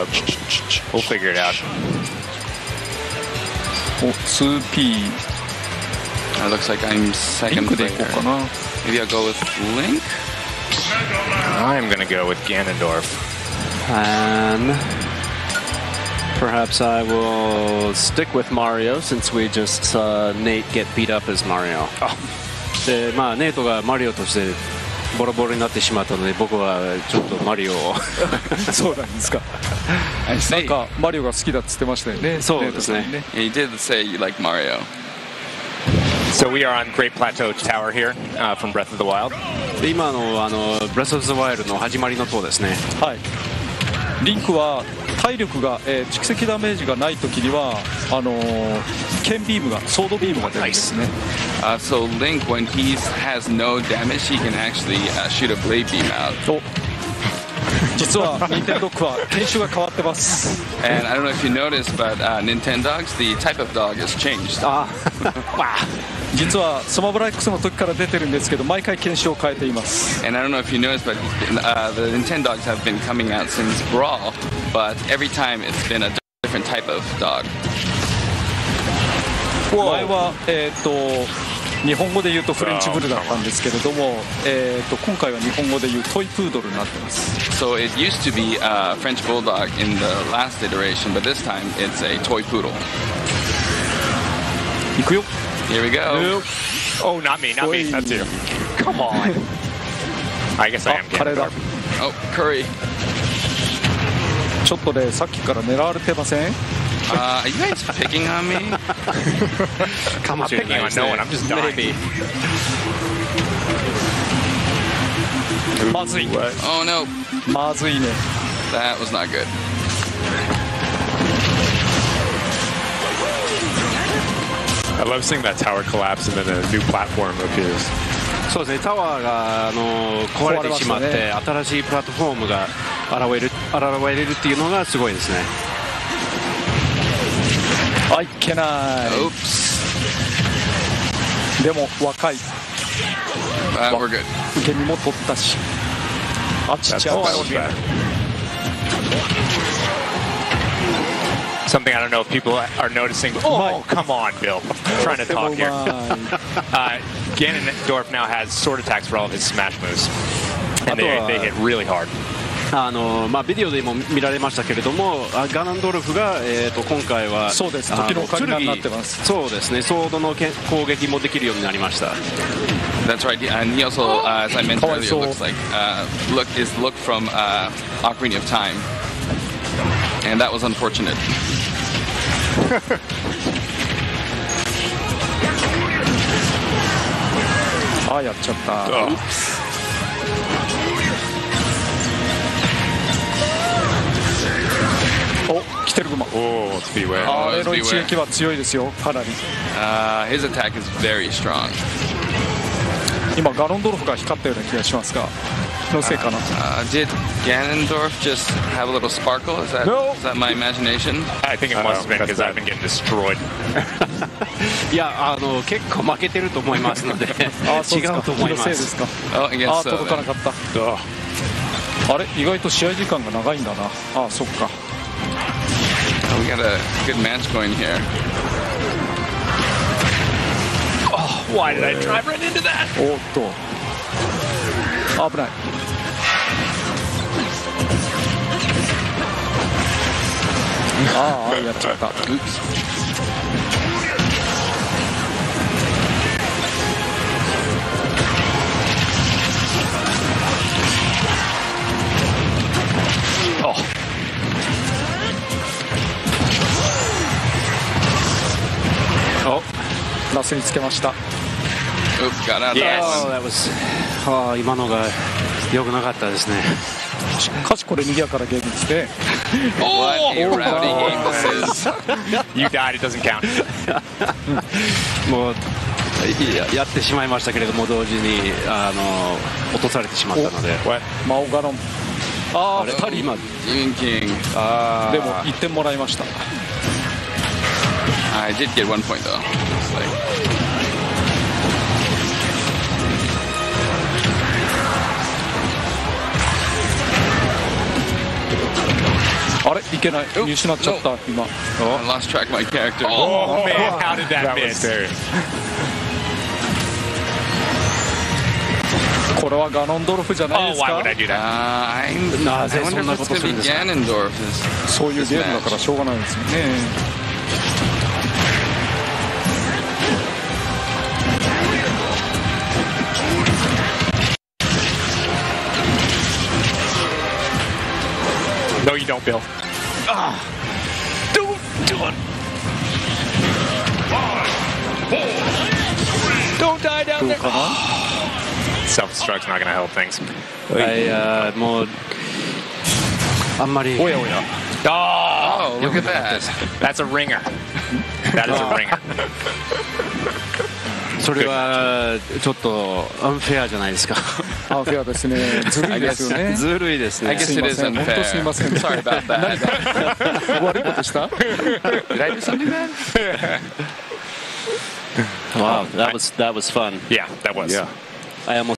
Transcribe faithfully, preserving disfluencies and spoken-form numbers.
We'll figure it out. お ツーピー It looks like I'm second リンクでいこう player. かな。 Maybe I'll go with Link. I'm gonna go with Ganondorf. And perhaps I will stick with Mario since we just saw Nate get beat up as Mario. で、まあネイトがマリオとしてボロボロになってしまったので、僕はちょっとマリオをそうなんですか。なんかマリオが好きだっつってましたよね。 そうですね。 Yeah, you did say you like Mario. So we are on Great Plateau Tower here uh, from Breath of the Wild. で今のあの Breath of the Wild の始まりの塔ですね。 はい。リンクは体力が、えー、蓄積ダメージがないときにはあのー、剣ビームがソードビームが出るんですね。 Uh, so Link, when he has no damage, he can actually uh, shoot a blade beam out. お実はニンテンドックは犬種が変わってます。 And I don't know if you noticed, but uh, Nintendogs, the type of dog has changed. あ実はスマブラ X の時から出てるんですけど、毎回犬種を変えています。 And I don't know if you noticed, but uh, the Nintendogs have been coming out since Brawl, but every time it's been a different type of dog. 前は、えー、と日本語で言うとフレンチブルだったんですけれども、えー、と今回は日本語で言うトイプードルになってます。 So it used to be a French Bulldog in the last iteration, but this time it's a toy poodle. いくよ。 Here we go. Oh, not me, not me. That's you. Come on. I guess I am カレーだ。 Oh, curry. ちょっとね、さっきから狙われてません？ Uh, are you guys picking on me? I'm not picking on no one. I'm just dying. まずい。 Oh no. まずいね。 That was not good. I love seeing that tower collapse and then a new platform appears. そうですね、タワーがあの壊れてしまって、ね、新しいプラットフォームが現れる現れるっていうのがすごいですね。 あ、いけない。 Oops. でも若い。 Uh, we're good. 受け身も取ったし。あっちっちゃい。 Something I don't know if people are noticing. Oh, come on, Bill. I'm trying to talk here. Uh, Ganondorf now has sword attacks for all of his smash moves. And they, they hit really hard. あのまあ、ビデオでも見られましたけれども、ガナンドルフが、えー、と今回はそうです、時の鐘になってます。 そうですね、ソードの攻撃もできるようになりました。 That's right, and he also, uh, as I mentioned earlier, looks like uh, look is look from uh, Ocarina of Time, and that was unfortunate. あ、やっちゃった。お、来てるグマ。 おお、スピーウェイ。 あれの一撃は強いですよ、かなり。 Uh, his attack is very strong. 今ガロンドルフが光ったような気がしますが、気のせいかな。 Uh, did Ganondorf just have a little sparkle? Is that, no. is that my imagination? I think it must have been because I've been getting destroyed. いや、あの結構負けてると思いますので、違うと思います。 ですか。 Oh, I guess あ、 so. 届かなかった。あれ、意外と試合時間が長いんだな。あ、そっか。 We got a good match going here. Oh, why did I drive right into that? おっと。危ない。ああ、やっちゃった。Oops. お、ラスにつけました。 Oops, got out of that one. あ、今のが良くなかったですね。 しかしこれ賑やかなゲームですね。 What a rowdy game this is. You died, it doesn't count. もう や, やってしまいましたけれども、同時にあの落とされてしまったので。 マオガロン。ああ、ふたり。 Demon King. あでもいってんもらいました。 I did get one point though. Like... あれ、 いけない見失っちゃった今 I lost track of my character. Oh, man, how did that, That was miss? very. これはガノンドルフじゃない Oh, です why か would I do Uh, that? I'm, な I ぜ wonder そん if な it's こと going す to るん be ですか Ganondorf. This, そういう this ゲームだから match. しょうがないですよね No, you don't, Bill. Don't do it. Don't die down どう there. かな Self-destruct's not going to help things. はいあーもうあんまりおやおや Oh, Oh, look at that. that's a ringer. That is a ringer. それはちょっとアンフェアじゃないですかアンフェアですねずるいですよねずるいです I ね guess すい it ま is せん本当 unfair. すいません Sorry about that. 悪いことした Did I do something bad? Wow that was that was fun Yeah, that was. Yeah. I almost